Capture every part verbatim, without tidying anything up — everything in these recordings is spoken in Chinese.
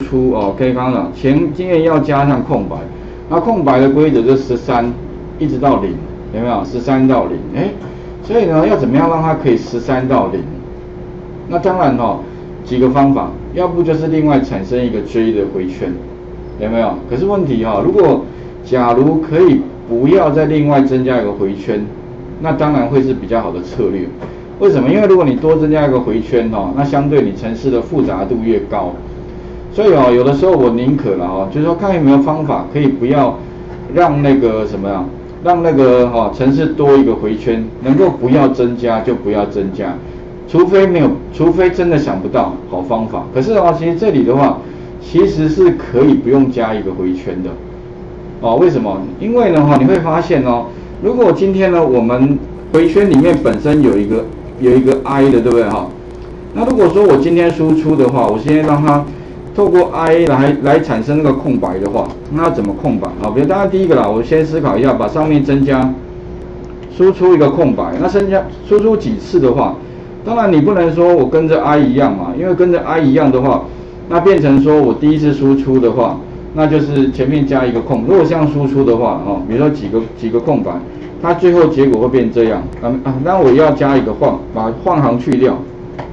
出哦，可以刚刚讲前经验要加上空白，那空白的规则就是十三一直到零，有没有？十三到零，哎，所以呢，要怎么样让它可以十三到零？那当然哈、哦，几个方法，要不就是另外产生一个 J 的回圈，有没有？可是问题哈、哦，如果假如可以不要再另外增加一个回圈，那当然会是比较好的策略。为什么？因为如果你多增加一个回圈哦，那相对你程式的复杂度越高。所以哦，有的时候我宁可了哦，就是说看有没有方法可以不要让那个什么呀，让那个哈、哦、程式多一个回圈，能够不要增加就不要增加，除非没有，除非真的想不到好方法。可是哦，其实这里的话，其实是可以不用加一个回圈的哦。为什么？因为呢哈、哦，你会发现哦，如果今天呢我们回圈里面本身有一个有一个 i 的，对不对哈？那如果说我今天输出的话，我现在让它透过 i 来来产生那个空白的话，那要怎么空白啊？比如当然第一个啦，我先思考一下，把上面增加输出一个空白，那增加输出几次的话，当然你不能说我跟着 i 一样嘛，因为跟着 i 一样的话，那变成说我第一次输出的话，那就是前面加一个空。如果这样输出的话，哦，比如说几个几个空白，它最后结果会变这样啊啊，那我要加一个换，把换行去掉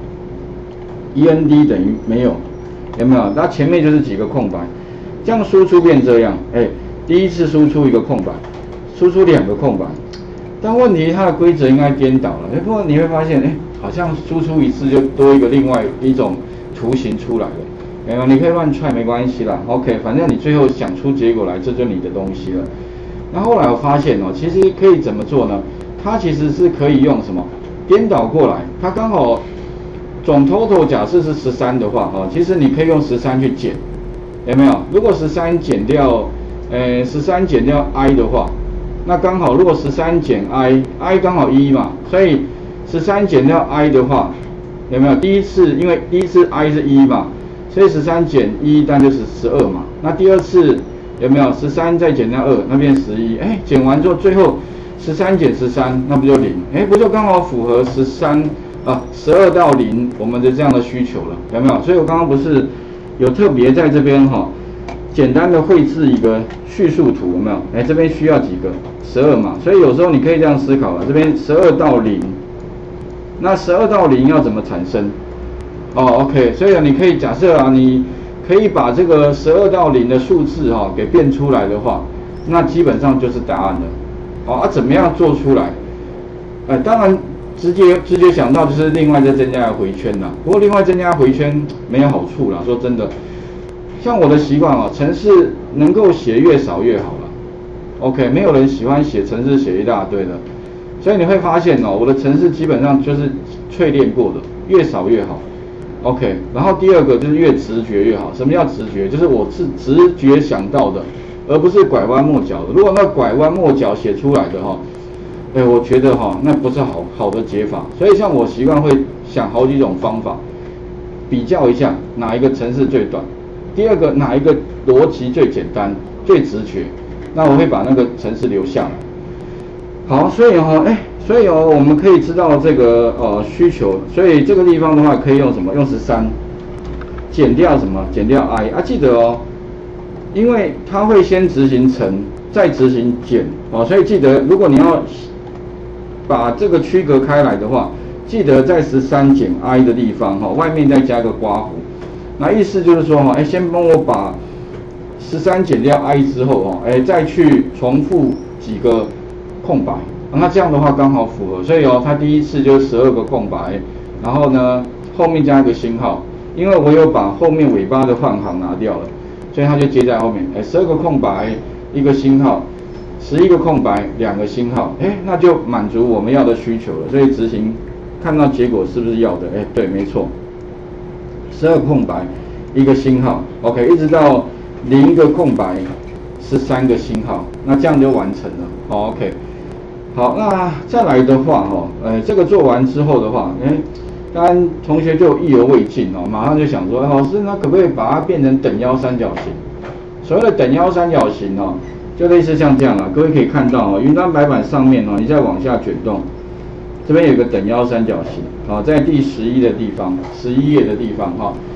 ，end 等于没有。有没有？它前面就是几个空白，这样输出变这样，哎，第一次输出一个空白，输出两个空白，但问题它的规则应该颠倒了，哎，不过你会发现，哎，好像输出一次就多一个另外一种图形出来了，没有？你可以乱踹没关系啦 ，OK， 反正你最后想出结果来，这就是你的东西了。那后来我发现哦，其实可以怎么做呢？它其实是可以用什么颠倒过来，它刚好。总 total 假设是十三的话，哈，其实你可以用十三去减，有没有？如果十三减掉，呃，十三减掉 i 的话，那刚好如果十三减 i，i 刚好一嘛，所以十三减掉 i 的话，有没有？第一次因为第一次 i 是一嘛，所以十三减一当然就是十二嘛。那第二次有没有？十三再减掉二，那变十一，哎，减完之后最后十三减十三，那不就零？哎，不就刚好符合十三？啊，十二到零，我们的这样的需求了，有没有？所以我刚刚不是有特别在这边哈、哦，简单的绘制一个叙述图，有没有？哎，这边需要几个？十二嘛，所以有时候你可以这样思考了，这边十二到零，那十二到零要怎么产生？哦 ，OK， 所以你可以假设啊，你可以把这个十二到零的数字哈、哦、给变出来的话，那基本上就是答案了。哦，啊，怎么样做出来？哎，当然。直接直接想到就是另外再增加回圈啦，不过另外增加回圈没有好处啦，说真的，像我的习惯啊，程式能够写越少越好啦。OK， 没有人喜欢写程式写一大堆的，所以你会发现哦，我的程式基本上就是淬炼过的，越少越好。OK， 然后第二个就是越直觉越好。什么叫直觉？就是我是直觉想到的，而不是拐弯抹角的。如果那拐弯抹角写出来的哈、哦。哎，我觉得哈，那不是好好的解法，所以像我习惯会想好几种方法，比较一下哪一个程式最短，第二个哪一个逻辑最简单、最直觉，那我会把那个程式留下来。好，所以哈，哎，所以哦，我们可以知道这个呃需求，所以这个地方的话可以用什么？用十三减掉什么？减掉 i 啊，记得哦，因为它会先执行乘，再执行减哦，所以记得如果你要把这个区隔开来的话，记得在十三减 i 的地方哈、哦，外面再加个括弧，那意思就是说哈，哎，先帮我把十三减掉 i 之后哈，哎，再去重复几个空白，那这样的话刚好符合，所以哦，它第一次就十二个空白，然后呢后面加一个星号，因为我有把后面尾巴的换行拿掉了，所以它就接在后面，哎，十二个空白一个星号。十一个空白，两个星号，哎，那就满足我们要的需求了。所以执行，看到结果是不是要的？哎，对，没错。十二空白，一个星号 ，OK， 一直到零个空白，十三个星号，那这样就完成了。好 ，OK， 好，那再来的话，哈，呃，这个做完之后的话，哎，当然同学就意犹未尽哦，马上就想说，老师，那可不可以把它变成等腰三角形？所谓的等腰三角形哦。就类似像这样啦，各位可以看到哦，云端白板上面哦，你再往下卷动，这边有个等腰三角形，好，在第十一的地方，十一页的地方哈，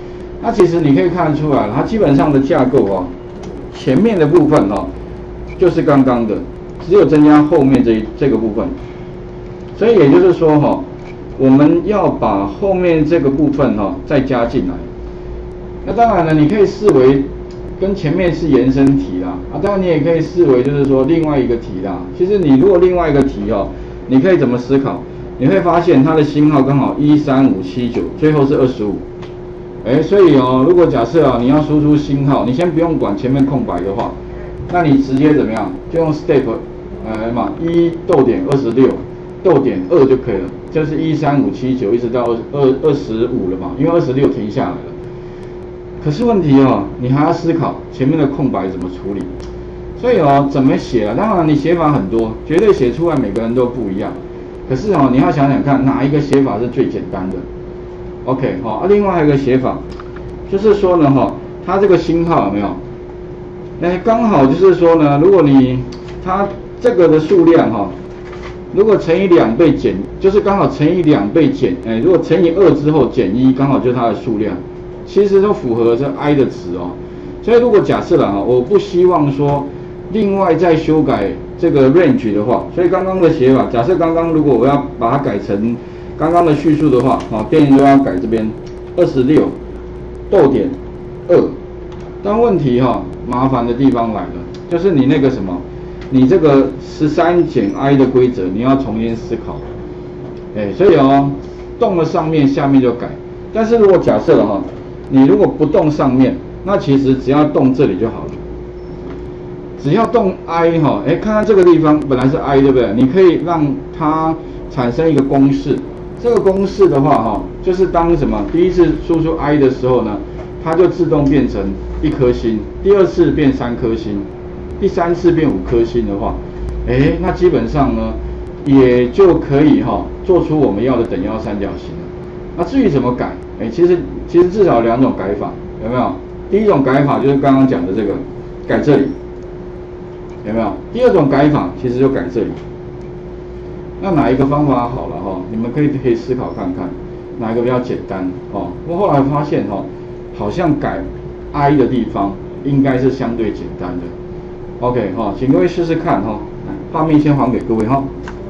那其实你可以看得出来，它基本上的架构哦，前面的部分哦，就是刚刚的，只有增加后面这这个部分。所以也就是说哈、哦，我们要把后面这个部分哈、哦、再加进来。那当然了，你可以视为跟前面是延伸题啦，啊，当然你也可以视为就是说另外一个题啦。其实你如果另外一个题哦，你可以怎么思考？你会发现它的星号刚好一三五七九，最后是二十五。哎，所以哦，如果假设啊你要输出星号，你先不用管前面空白的话，那你直接怎么样？就用 step 呃嘛一逗点二十六逗点二就可以了，就是一三五七九一直到二二十五了嘛，因为二十六停下来了。可是问题哦，你还要思考前面的空白怎么处理。所以哦，怎么写啊？当然你写法很多，绝对写出来每个人都不一样。可是哦，你要想想看哪一个写法是最简单的。OK， 好、哦，啊，另外还有一个写法，就是说呢，哈、哦，它这个星号有没有？那刚好就是说呢，如果你它这个的数量哈、哦，如果乘以两倍减，就是刚好乘以两倍减，哎，如果乘以二之后减一，刚好就是它的数量，其实都符合这 i 的值哦。所以如果假设了哈，我不希望说另外再修改这个 range 的话，所以刚刚的写法，假设刚刚如果我要把它改成刚刚的叙述的话，啊，变成说要改这边二十六逗点二，但问题哈、哦，麻烦的地方来了，就是你那个什么，你这个十三减 i 的规则你要重新思考，哎，所以哦，动了上面下面就改，但是如果假设了哈，你如果不动上面，那其实只要动这里就好了。只要动 i 哈，哎，看看这个地方本来是 i 对不对？你可以让它产生一个公式。这个公式的话哈，就是当什么第一次输出 i 的时候呢，它就自动变成一颗星；第二次变三颗星；第三次变五颗星的话，哎，那基本上呢，也就可以哈做出我们要的等腰三角形了。那至于怎么改，哎，其实其实至少两种改法，有没有？第一种改法就是刚刚讲的这个，改这里。有没有？第二种改法其实就改这里。那哪一个方法好了哈？你们可以可以思考看看，哪一个比较简单哦？我后来发现哈，好像改 i 的地方应该是相对简单的。OK 哈，请各位试试看哈。画面先还给各位哈。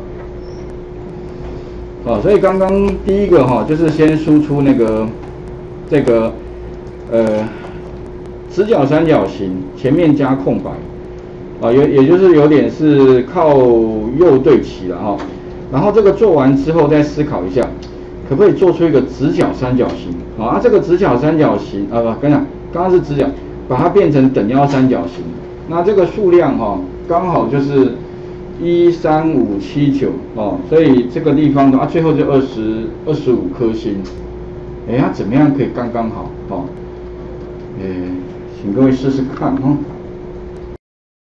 哦，所以刚刚第一个哈，就是先输出那个这个呃直角三角形前面加空白。啊，也也就是有点是靠右对齐了哈，然后这个做完之后再思考一下，可不可以做出一个直角三角形？啊，这个直角三角形啊，不，跟你讲，刚刚是直角，把它变成等腰三角形。那这个数量哈、哦，刚好就是一三五七九哦，所以这个地方的啊，最后就二十二十五颗星。哎，它怎么样可以刚刚好？哦，哎，请各位试试看哈、哦。